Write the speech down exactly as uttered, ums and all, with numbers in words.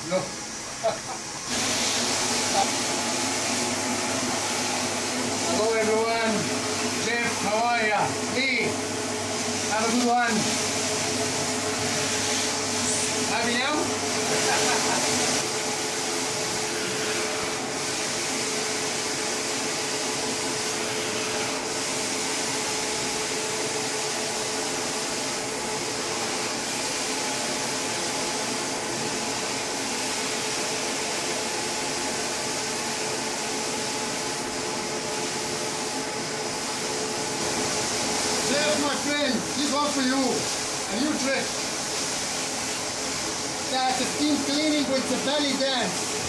No. Hello everyone. Jeff, how are ya? Leigh, have a good one. Happy now? My friend, this one for you. A new trick. That's a steam cleaning with the belly dance.